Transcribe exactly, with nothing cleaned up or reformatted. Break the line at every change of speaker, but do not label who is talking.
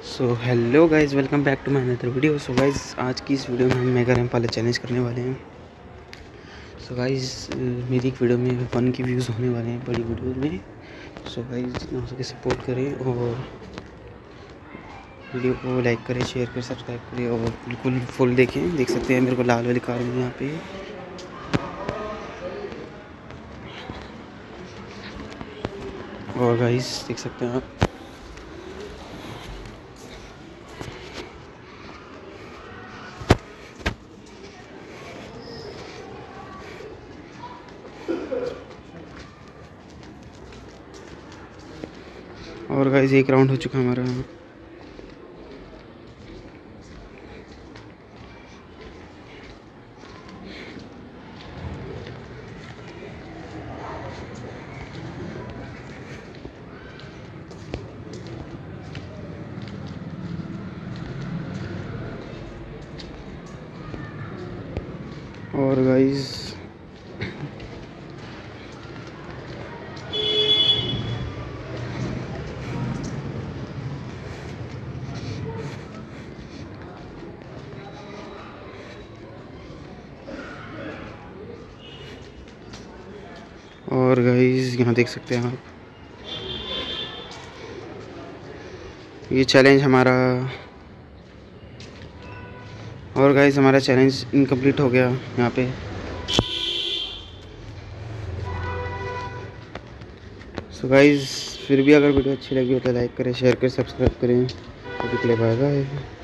So hello guys, welcome back to my another video. So guys, आज की इस video में हम मेगा रैंप वाले चैलेंज करने वाले हैं। सो so गाइज़, मेरी एक वीडियो में वन की व्यूज़ होने वाले हैं बड़ी वीडियो में। सो so गाइज़, जितना हो सके सपोर्ट करें और वीडियो को लाइक करें, शेयर करें, सब्सक्राइब करें और बिल्कुल फुल देखें। देख सकते हैं मेरे को लाल वाली कार में यहाँ पे। और गाइज़ देख सकते हैं आप, और गाइस एक राउंड हो चुका हमारा। और गाइस और गाइस यहाँ देख सकते हैं आप, ये चैलेंज हमारा। और गाइस हमारा चैलेंज इनकम्प्लीट हो गया यहाँ पे। सो गाइस, फिर भी अगर वीडियो अच्छी लगी हो तो लाइक करें, शेयर करें, सब्सक्राइब करें। अभी के लिए बाय बाय।